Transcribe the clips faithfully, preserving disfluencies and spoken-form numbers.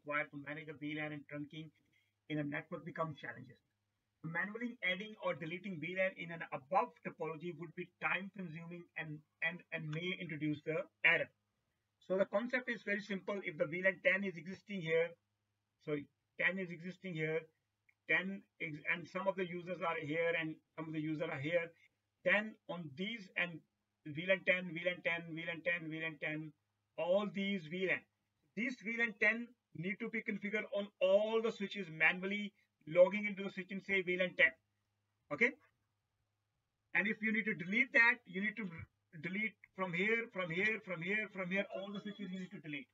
required to manage a V LAN and trunking in a network become challenges. Manually adding or deleting V LAN in an above topology would be time consuming and, and, and may introduce the error. So the concept is very simple. If the V LAN ten is existing here, sorry, ten is existing here, ten is, and some of the users are here and some of the users are here, then on these and V LAN ten, V LAN ten, V LAN ten, V LAN ten, all these V LAN, these V LAN ten need to be configured on all the switches manually, logging into the switch and say V LAN ten. Okay. And if you need to delete that, you need to delete from here, from here, from here, from here, all the switches you need to delete.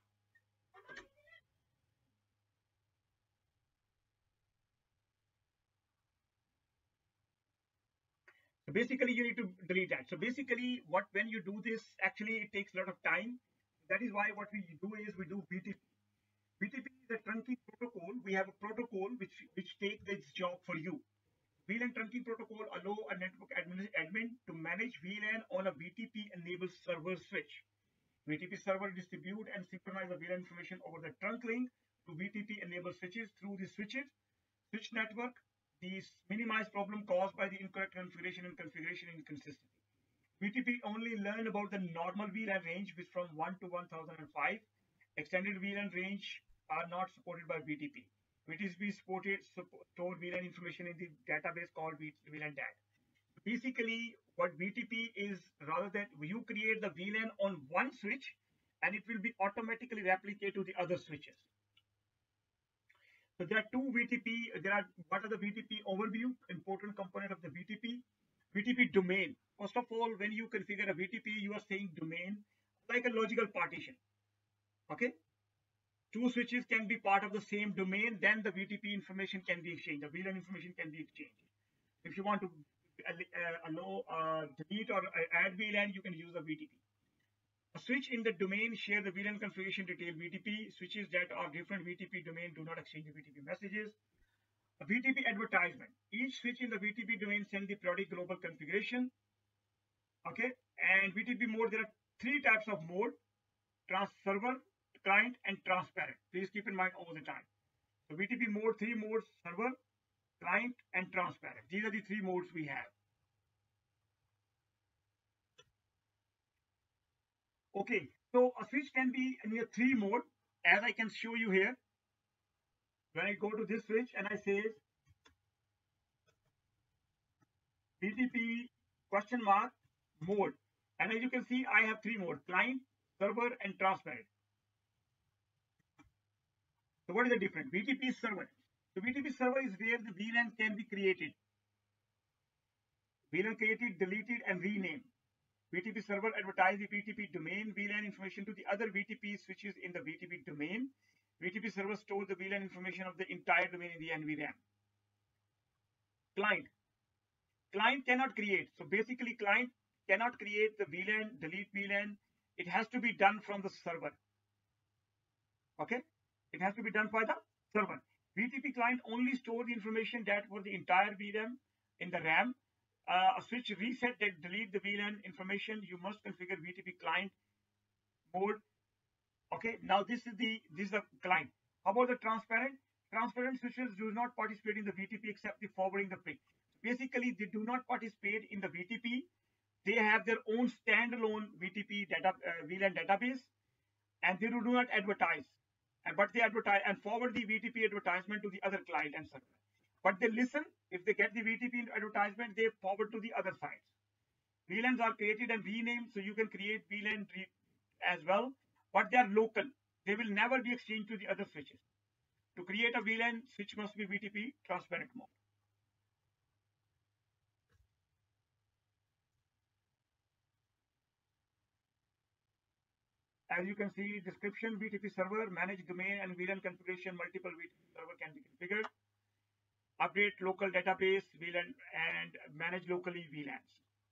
So basically you need to delete that. So basically what, when you do this, actually it takes a lot of time. That is why what we do is we do B T P. B T P is a trunking protocol. We have a protocol which, which takes this job for you. V LAN trunking protocol allow a network admin, admin to manage V LAN on a B T P enabled server switch. B T P server distribute and synchronize the V LAN information over the trunk link to B T P enabled switches through the switches, switch network. These minimize problem caused by the incorrect configuration and configuration inconsistency. B T P only learn about the normal V LAN range, which from one to one thousand five. Extended V LAN range are not supported by B T P. B T P supported stored V LAN information in the database called V LAN D A T. Basically, what B T P is, rather than you create the V LAN on one switch, and it will be automatically replicated to the other switches. So there are two V T P. There are what are the V T P overview? Important component of the V T P. V T P domain. First of all, when you configure a V T P, you are saying domain like a logical partition. Okay. Two switches can be part of the same domain, then the V T P information can be exchanged. The V LAN information can be exchanged. If you want to uh, allow uh, delete or add V LAN, you can use a V T P. A switch in the domain share the V LAN configuration detail. V T P switches that are different V T P domain do not exchange the V T P messages. A V T P advertisement. Each switch in the V T P domain sends the periodic global configuration. Okay, and V T P mode, there are three types of mode: trans server, client, and transparent. Please keep in mind all the time. So V T P mode, three modes: server, client, and transparent. These are the three modes we have. Okay, so a switch can be in a three mode, as I can show you here. When I go to this switch and I say V T P question mark mode, and as you can see, I have three modes: client, server, and transparent. So what is the difference? V T P server. The V T P server is where the V LAN can be created. V LAN created, deleted, and renamed. V T P server advertise the V T P domain V LAN information to the other V T P switches in the V T P domain. V T P server stores the V LAN information of the entire domain in the N V RAM. Client. Client cannot create. So basically, client cannot create the V LAN, delete V LAN. It has to be done from the server. Okay? It has to be done by the server. V T P client only store the information that for the entire V RAM in the RAM. Uh, a switch reset that delete the V LAN information. You must configure V T P client mode. Okay, now this is the this is the client. How about the transparent? Transparent switches do not participate in the V T P except the forwarding the ping. Basically, they do not participate in the V T P. They have their own standalone V T P data uh, V LAN database, and they do not advertise. But they advertise and forward the V T P advertisement to the other client and server. But they listen. If they get the V T P advertisement, they forward to the other sites. V LANs are created and renamed, so you can create V LAN as well, but they are local. They will never be exchanged to the other switches. To create a V LAN, switch must be V T P transparent mode. As you can see, description: V T P server, manage domain and V LAN configuration. Multiple V T P server can be configured. Update local database V LAN and manage locally V LANs.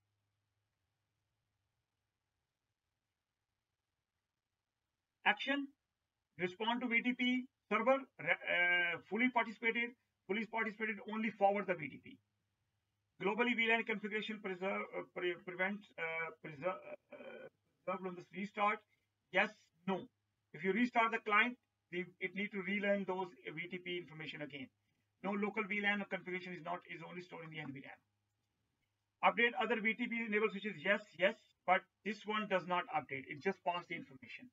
Action: respond to V T P server, uh, fully participated, fully participated, only forward the V T P. Globally, V LAN configuration preserve, uh, pre prevent uh, preserve, uh, preserve on this restart. Yes, no. If you restart the client, the, it need to relearn those V T P information again. No local V LAN configuration is not is only stored in the N V LAN. Update other V T P enabled switches, yes, yes, but this one does not update. It just passes the information.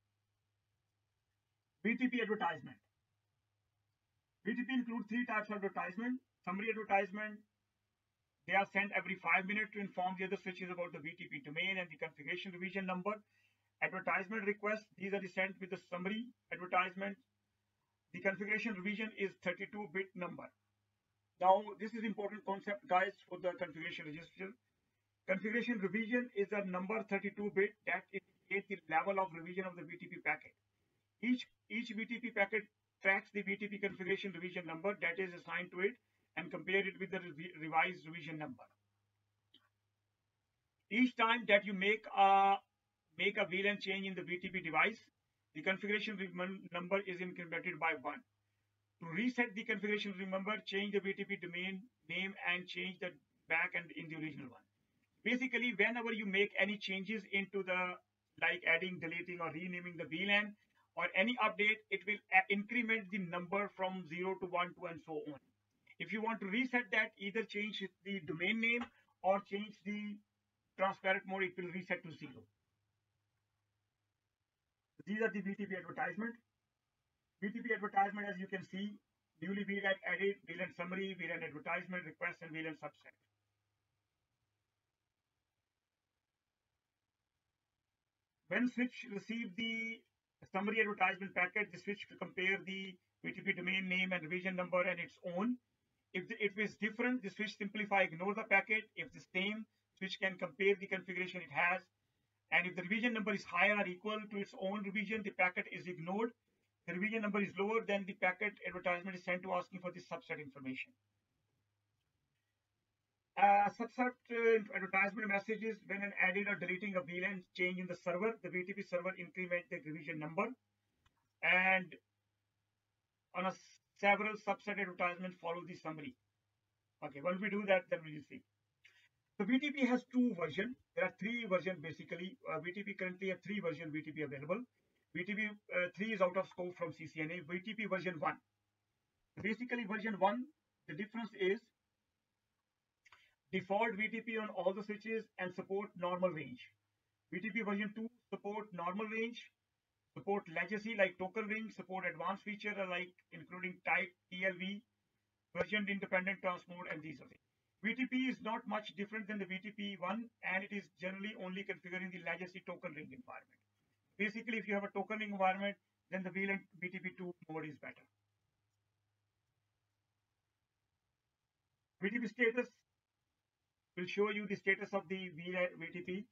V T P advertisement. V T P includes three types of advertisement. Summary advertisement. They are sent every five minutes to inform the other switches about the V T P domain and the configuration revision number. Advertisement requests. These are sent with the summary advertisement. The configuration revision is thirty-two bit number. Now, this is important concept, guys, for the configuration register. Configuration revision is a number thirty-two bit that indicates the level of revision of the V T P packet. Each, each V T P packet tracks the V T P configuration revision number that is assigned to it and compare it with the revised revision number. Each time that you make a make a V LAN change in the V T P device, the configuration number is incremented by one. To reset the configuration, remember, change the V T P domain name and change the backend in the original one. Basically, whenever you make any changes into the, like adding, deleting, or renaming the V LAN or any update, it will increment the number from zero to one, two, and so on. If you want to reset that, either change the domain name or change the transparent mode, it will reset to zero. These are the V T P advertisement. V T P advertisement, as you can see, newly V LAN added, V LAN summary, V LAN advertisement, request, and V LAN subset. When switch receive the summary advertisement packet, the switch will compare the V T P domain name and revision number and its own. If, the, if it's different, the switch simplify ignore the packet. If the same, switch can compare the configuration it has. And if the revision number is higher or equal to its own revision, the packet is ignored. The revision number is lower, then the packet advertisement is sent to asking for the subset information. Uh, subset uh, advertisement messages when an added or deleting a V LAN change in the server, the V T P server increment the revision number. And on a several subset advertisements follow the summary. Okay, once we do that, then we will see. So V T P has two versions. There are three versions basically. Uh, V T P currently have three versions V T P available. V T P uh, three is out of scope from C C N A. V T P version one. Basically, version one, the difference is default V T P on all the switches and support normal range. V T P version two support normal range, support legacy like token ring, support advanced feature like including type T L V, version independent transport, and these are things. V T P is not much different than the V T P one, and it is generally only configuring the legacy token ring environment. Basically, if you have a token ring environment, then the V LAN V T P two mode is better. V T P status will show you the status of the V T P.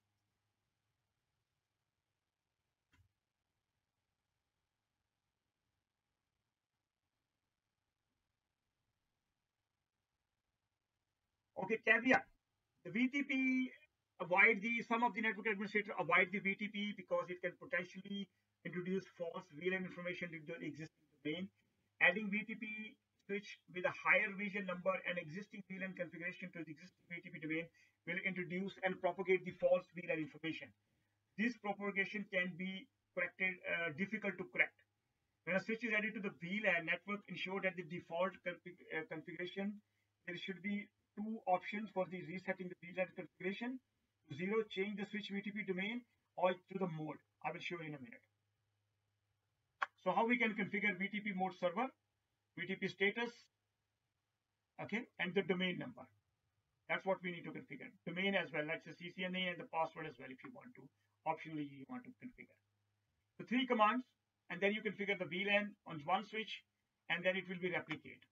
Okay, caveat. The V T P avoid the, some of the network administrators avoid the V T P because it can potentially introduce false V LAN information into the existing domain. Adding V T P switch with a higher revision number and existing V LAN configuration to the existing V T P domain will introduce and propagate the false V LAN information. This propagation can be corrected, uh, difficult to correct. When a switch is added to the V LAN network, ensure that the default config uh, configuration, there should be two options for the resetting the V LAN configuration. Zero, change the switch V T P domain, or to the mode. I will show you in a minute. So how we can configure V T P mode server, V T P status, okay, and the domain number. That's what we need to configure. Domain as well, that's the C C N A and the password as well if you want to. Optionally, you want to configure. The three commands, and then you configure the V LAN on one switch, and then it will be replicated.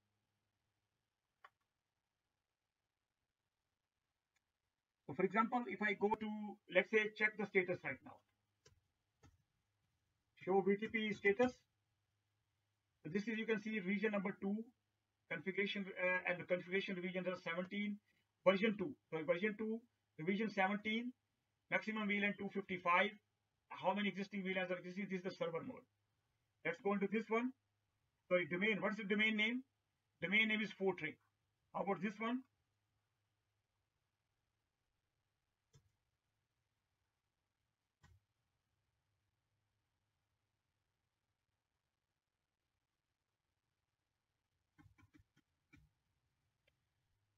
So for example, if I go to, let's say, check the status right now. Show V T P status. So this is, you can see region number two, configuration uh, and the configuration revision are seventeen, version two. So version two, revision seventeen, maximum V LAN two fifty-five. How many existing V LANs are existing? This is the server mode. Let's go into this one. Sorry, domain. What's the domain name? Domain name is Fortran. How about this one?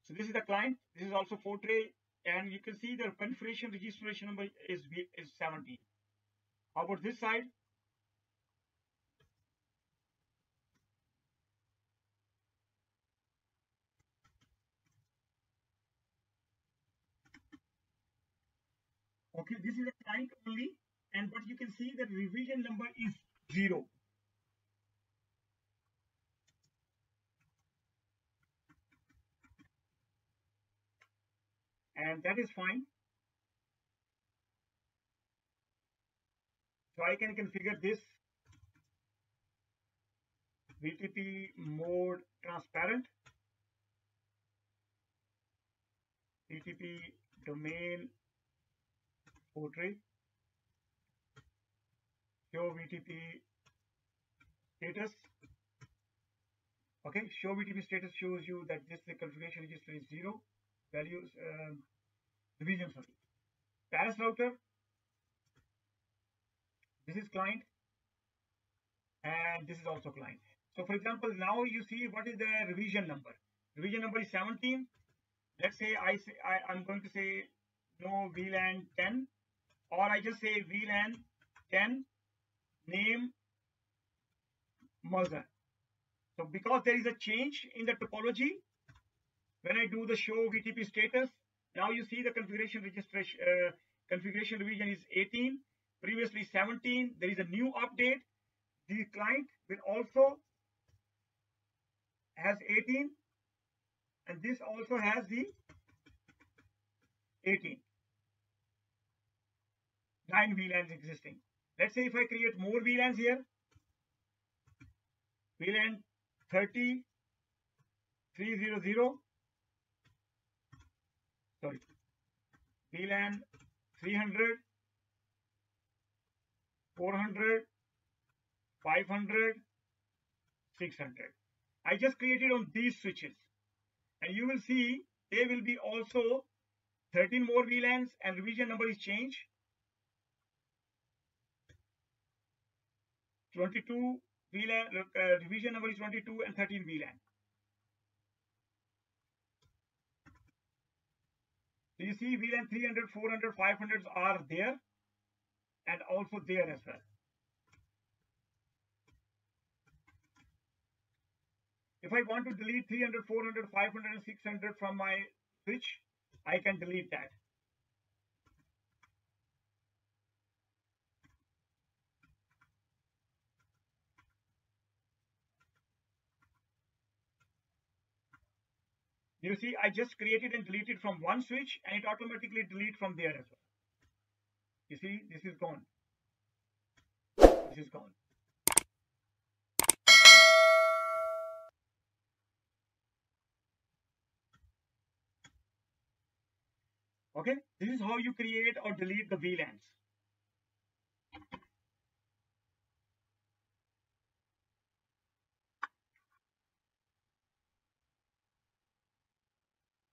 So this is the client. This is also Fortray, and you can see the configuration registration number is is seventeen. How about this side? Okay, this is a client only, and but you can see the revision number is zero. And that is fine. So I can configure this V T P mode transparent, V T P domain Fortray, show V T P status. Okay, show V T P status shows you that this the configuration register is zero, values um, division sorry. Paris router, this is client, and this is also client. So for example, now you see what is the revision number. Revision number is seventeen. Let's say I say I, I'm going to say no V LAN ten, or I just say V LAN ten name Merzer. So because there is a change in the topology, when I do the show V T P status, now you see the configuration registration uh, configuration revision is eighteen, previously seventeen. There is a new update. The client will also has eighteen, and this also has the eighteen. Nine V LANs existing. Let's say if I create more V LANs here, V LAN thirty, three hundred, sorry, V LAN three hundred, four hundred, five hundred, six hundred. I just created on these switches, and you will see they will be also thirteen more V LANs, and revision number is changed. twenty-two V LAN, uh, revision number is twenty-two, and thirteen V LAN. So you see V LAN three hundred, four hundred, five hundred are there, and also there as well. If I want to delete three hundred, four hundred, five hundred, and six hundred from my switch, I can delete that. You see, I just created and deleted from one switch, and it automatically delete from there as well. You see, this is gone. This is gone. Okay, this is how you create or delete the V LANs.